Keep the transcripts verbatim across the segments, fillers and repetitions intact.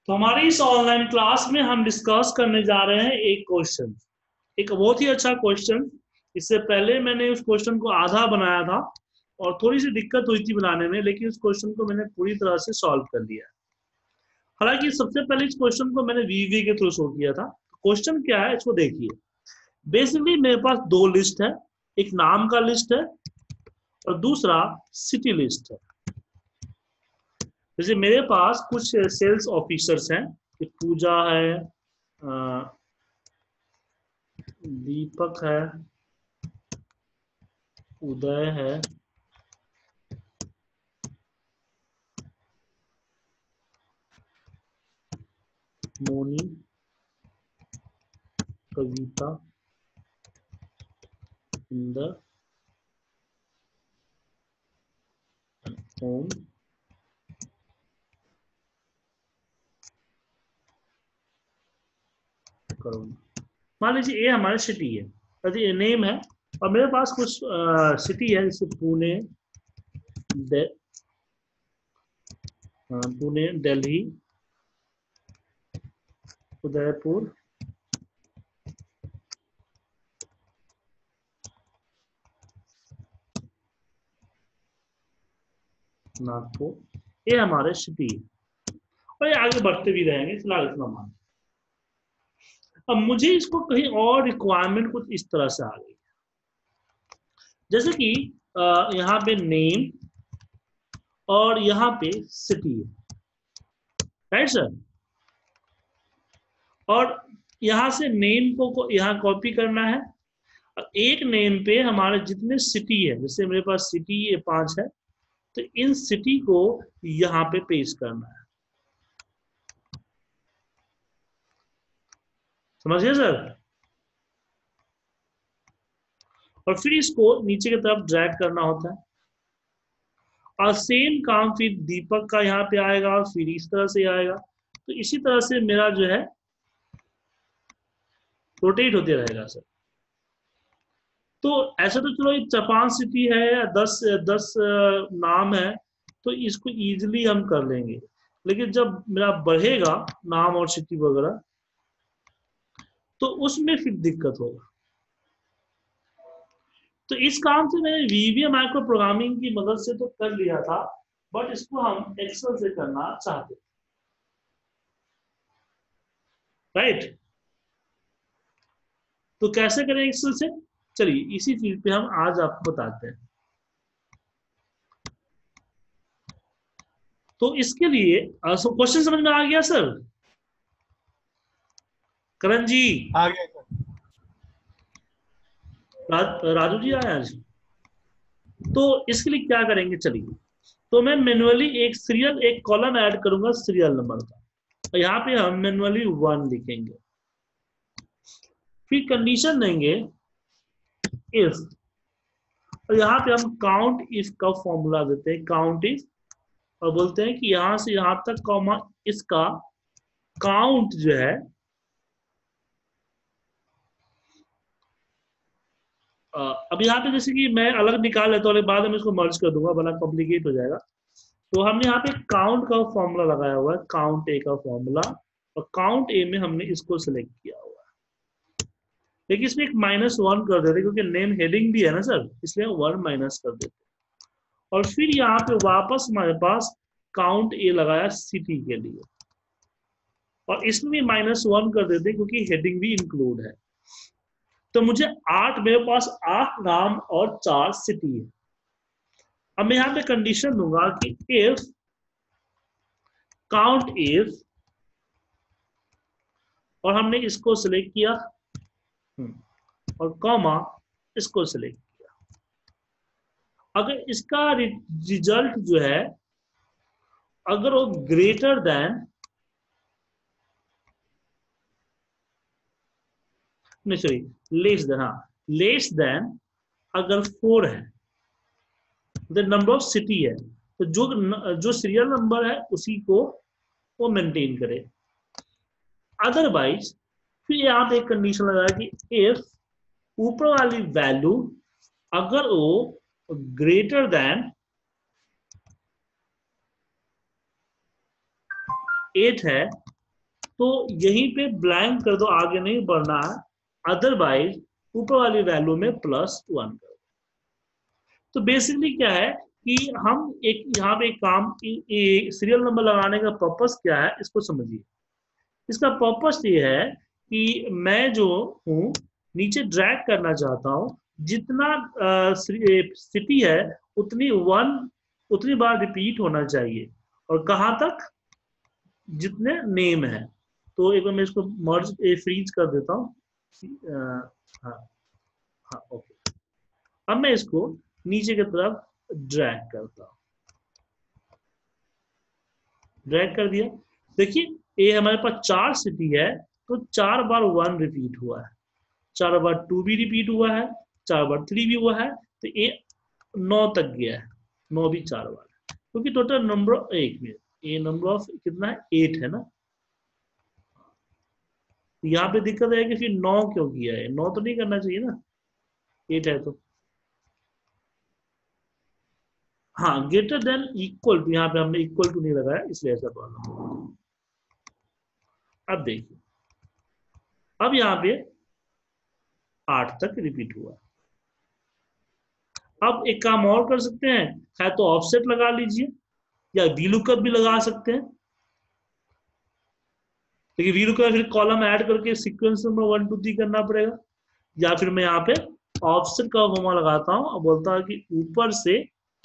तो हमारी इस ऑनलाइन क्लास में हम डिस्कस करने जा रहे हैं एक क्वेश्चन, एक बहुत ही अच्छा क्वेश्चन। इससे पहले मैंने उस क्वेश्चन को आधा बनाया था और थोड़ी सी दिक्कत हुई थी बनाने में, लेकिन उस क्वेश्चन को मैंने पूरी तरह से सॉल्व कर लिया। हालांकि सबसे पहले इस क्वेश्चन को मैंने वीवी के थ्रू सॉल्व किया था। क्वेश्चन क्या है इसको देखिए। बेसिकली मेरे पास दो लिस्ट है, एक नाम का लिस्ट है और दूसरा सिटी लिस्ट है। जैसे मेरे पास कुछ सेल्स ऑफिसर्स हैं, पूजा है, दीपक है, उदय है, मोनी, कविता, इंदर, ओम, करुण। मान लीजिए ये हमारी सिटी है, ये नेम है, और मेरे पास कुछ सिटी है जैसे पुणे, पुणे, दिल्ली, उदयपुर, नागपुर। ये हमारे सिटी है और ये आगे बढ़ते भी रहेंगे, फिलहाल इतना मान। अब मुझे इसको कहीं और रिक्वायरमेंट कुछ इस तरह से आ गई, जैसे कि यहाँ पे नेम और यहाँ पे सिटी है, राइट सर। और यहाँ से नेम को यहाँ कॉपी करना है, और एक नेम पे हमारे जितने सिटी है, जैसे मेरे पास सिटी ये पांच है, तो इन सिटी को यहाँ पे पेस्ट करना है। समझिए सर। और फिर इसको नीचे की तरफ ड्रैग करना होता है, और सेम काम फिर दीपक का यहाँ पे आएगा, फिर इस तरह से आएगा। तो इसी तरह से मेरा जो है रोटेट होते रहेगा सर। तो ऐसा तो चलो एक जापान सिटी है, दस दस नाम है, तो इसको इजीली हम कर लेंगे। लेकिन जब मेरा बढ़ेगा नाम और सिटी वगैरह, तो उसमें फिर दिक्कत होगा। तो इस काम से मैंने वीवीए माइक्रो प्रोग्रामिंग की मदद से तो कर लिया था, बट इसको हम एक्सेल से करना चाहते, राइट। तो कैसे करें एक्सेल से, चलिए इसी चीज पे हम आज आपको बताते हैं। तो इसके लिए क्वेश्चन समझ में आ गया सर? करण जी, आ गया सर। रा, राजू जी आए आज। तो इसके लिए क्या करेंगे, चलिए। तो मैं मैन्युअली एक सीरियल एक कॉलम ऐड करूंगा सीरियल नंबर का, और यहाँ पे हम मैन्युअली वन लिखेंगे, फिर कंडीशन देंगे इफ, और यहाँ पे हम काउंट इफ का फॉर्मूला देते हैं, काउंट इफ, और बोलते हैं कि यहां से यहां तक कॉमा इसका काउंट जो है, अब यहाँ पे जैसे कि मैं अलग निकाल लेता हूँ, बाद में इसको मर्ज कर दूंगा बड़ा कॉम्प्लिकेट हो जाएगा। तो हमने यहाँ पे काउंट का फॉर्मूला लगाया हुआ है, काउंट ए का फॉर्मूला, और काउंट ए में हमने इसको सिलेक्ट किया हुआ है। लेकिन इसमें एक माइनस वन कर देते क्योंकि नेम हेडिंग भी है ना सर, इसलिए वन माइनस कर देते। और फिर यहाँ पे वापस हमारे पास काउंट ए लगाया सिटी के लिए, और इसमें भी माइनस वन कर देते क्योंकि हेडिंग भी इंक्लूड है। तो मुझे आठ, मेरे पास आठ नाम और चार सिटी है। अब मैं यहां पे कंडीशन दूंगा कि इफ काउंट इफ, और हमने इसको सिलेक्ट किया और कॉमा इसको सिलेक्ट किया। अगर इसका रिजल्ट जो है, अगर वो ग्रेटर देन, नहीं सॉरी लेस देन, हाँ लेस देन अगर फोर है, द नंबर ऑफ सिटी है, तो जो जो सीरियल नंबर है उसी को वो मेंटेन करे। अदरवाइज फिर यहां पे एक कंडीशन लगाया कि इफ ऊपर वाली वैल्यू अगर वो ग्रेटर देन एट है, तो यहीं पे ब्लैंक कर दो, आगे नहीं बढ़ना है, अदरवाइज ऊपर वाली वैल्यू में प्लस वन कर दो। तो बेसिकली क्या है कि हम एक यहाँ पे एक काम, सीरियल नंबर लगाने का पर्पस क्या है इसको समझिए। इसका पर्पस ये है कि मैं जो हूँ नीचे ड्रैग करना चाहता हूँ, जितना सिटी है उतनी वन उतनी बार रिपीट होना चाहिए, और कहाँ तक, जितने नेम है। तो एक बार मैं इसको मर्ज फ्रीज कर देता हूँ। हाँ हाँ ओके। अब मैं इसको नीचे की तरफ ड्रैग करता हूँ, ड्रैग कर दिया। देखिए ये हमारे पास चार सिटी है, तो चार बार वन रिपीट हुआ है, चार बार टू भी रिपीट हुआ है, चार बार थ्री भी हुआ है, तो ये नौ तक गया है, नौ भी चार बार, क्योंकि तो टोटल नंबर एक में ये नंबर ऑफ कितना है, एट है ना। यहाँ पे दिक्कत है कि फिर नौ क्यों किया है, नौ तो नहीं करना चाहिए ना, एट है तो। हाँ ग्रेटर देन इक्वल टू, यहाँ पे हमने इक्वल टू नहीं लगाया इसलिए ऐसा प्रॉब्लम। अब देखिए, अब यहाँ पे आठ तक रिपीट हुआ। अब एक काम और कर सकते हैं, है तो ऑफसेट लगा लीजिए, या वीलुकअप भी लगा सकते हैं। लेकिन वीलुकअप फिर कॉलम ऐड करके सीक्वेंस में वन टू थ्री करना पड़ेगा, या फिर मैं यहाँ पे ऑफसेट का फॉर्मूला लगाता हूँ और बोलता है कि ऊपर से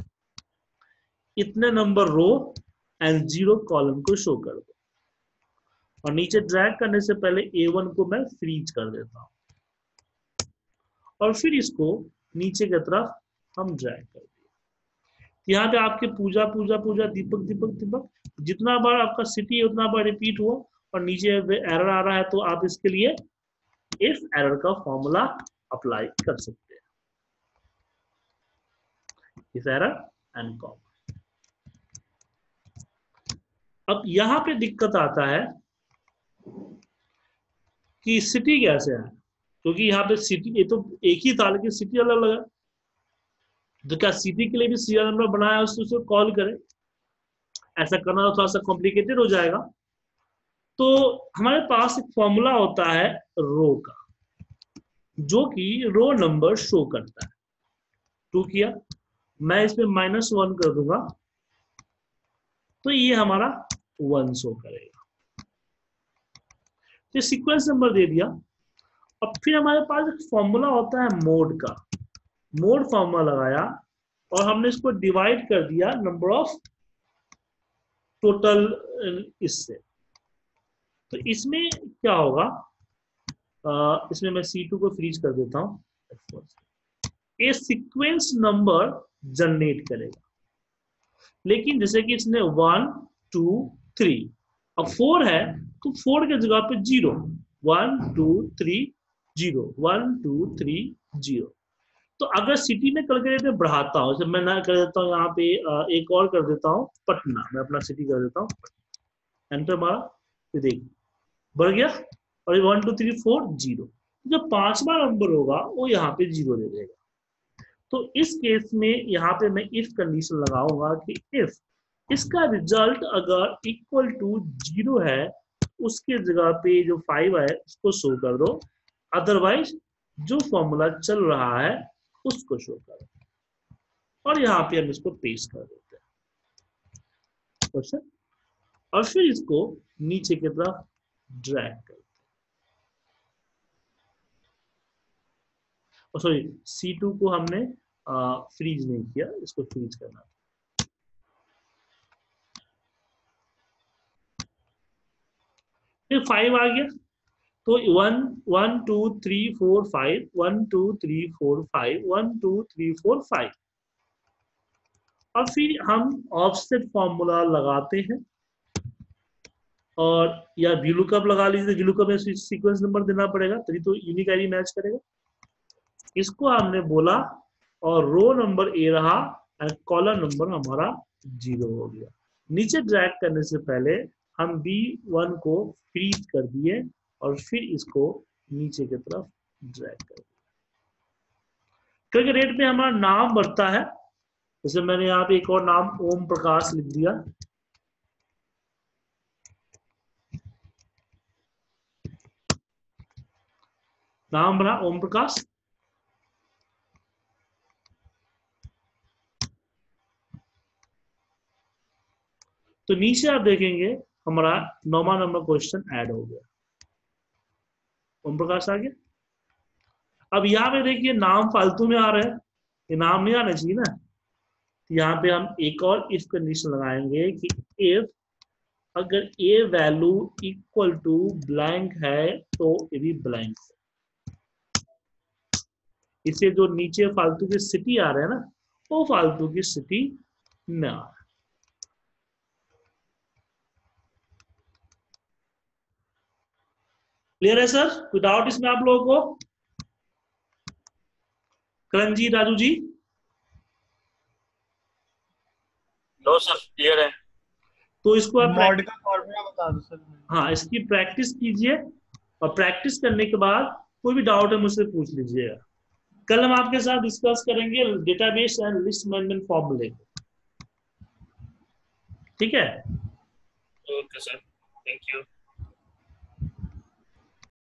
इतने number row and zero column को शो कर दो, और नीचे ड्रैग करने से पहले ए वन को मैं फ्रीज कर देता हूँ, और फिर इसको नीचे की तरफ हम ड्रैग कर दिए। यहाँ पे आपके पूजा पूजा पूजा दीपक दीपक दीपक जितना बार आपका सिटी है उतना बार रिपीट हो, और नीचे एरर आ रहा है तो आप इसके लिए इफ एरर का फॉर्मूला अप्लाई कर सकते हैं, इफ एरर एंड कॉमा। अब यहाँ पे दिक्कत आता है कि सिटी कैसे है, क्योंकि यहाँ पे सिटी ये तो एक ही था लेकिन सिटी अलग अलग है, तो क्या सिटी के लिए भी सीरियल नंबर बनाया उसको उसको कॉल करें, ऐसा करना थोड़ा सा कॉम्प्लिकेटेड हो जाएगा। तो हमारे पास एक फॉर्मूला होता है रो का, जो कि रो नंबर शो करता है। टू किया, मैं इसमें माइनस वन कर दूंगा, तो ये हमारा वन शो करेगा। तो सीक्वेंस नंबर दे दिया। अब फिर हमारे पास एक फॉर्मूला होता है मोड का, मोड फॉर्मूला लगाया और हमने इसको डिवाइड कर दिया नंबर ऑफ टोटल इससे। तो इसमें क्या होगा, आ, इसमें मैं सी टू को फ्रीज कर देता हूं। ये सीक्वेंस नंबर जनरेट करेगा, लेकिन जैसे कि इसने वन टू थ्री, अब फोर है तो फोर के जगह पे zero, one two three zero, one two three zero. तो अगर सिटी में कैलकुलेटर बढ़ाता हूँ, जैसे मैं ना कर देता हूँ यहाँ पे एक और कर देता हूँ पटना, मैं अपना सिटी कर देता हूँ, एंटर मारा, तो देखिए बढ़ गया, और one two three four zero, जब पांचवा नंबर होगा वो यहाँ पे जीरो दे देगा। तो इस केस में यहाँ पे मैं इफ कंडीशन लगाऊंगा कि इफ इसका रिजल्ट अगर इक्वल टू जीरो है, उसके जगह पे जो फाइव है उसको शो कर दो, अदरवाइज जो फॉर्मूला चल रहा है उसको शो कर दो, और यहाँ पे हम इसको पेस्ट कर देते हैं क्वेश्चन, और फिर इसको नीचे की तरफ ड्रैग करते हैं। सॉरी सी टू को हमने आ, फ्रीज नहीं किया, इसको फ्रीज करना। फिर फाइव आ गया, तो one one two three four five, one two three four five, one two three four five. अब फिर हम ऑफसेट फॉर्मूला लगाते हैं, और या वीलुकअप लगा लीजिए, वीलुकअप में सीक्वेंस नंबर देना पड़ेगा तभी तो यूनिक आईडी मैच करेगा। इसको हमने बोला, और रो नंबर ए रहा और कॉलम नंबर हमारा जीरो हो गया। नीचे ड्रैग करने से पहले हम बी वन को फ्रीज कर दिए, और फिर इसको नीचे की तरफ ड्रैग कर दिया। क्योंकि रेट में हमारा नाम बढ़ता है, जैसे मैंने यहाँ पे एक और नाम ओम प्रकाश लिख दिया, नाम रहा ओम प्रकाश। तो नीचे आप देखेंगे हमारा नौवा नंबर क्वेश्चन ऐड हो गया, ओम प्रकाश आ गया। अब यहाँ पे देखिए नाम फालतू में आ रहा है, ये नाम नहीं आना चाहिए ना। यहाँ पे हम एक और इफ कंडीशन लगाएंगे कि इफ अगर A value equal to blank है तो ये भी ब्लैंक है। इसे जो नीचे फालतू की सिटी आ रहा है ना, वो फालतू की सिटी न आ रहा। क्लियर है सर? कोई डाउट इसमें आप लोगों को? Karan ji, Raju ji? No sir, clear है। तो इसको आप मॉड का फॉर्मूला बता दो सर। हाँ, इसकी प्रैक्टिस कीजिए और प्रैक्टिस करने के बाद कोई भी डाउट है मुझसे पूछ लीजिएगा। कल हम आपके साथ डिस्कस करेंगे डेटाबेस एंड लिस्ट मैनेजमेंट फॉर्मूले, ठीक है? Okay sir, thank you.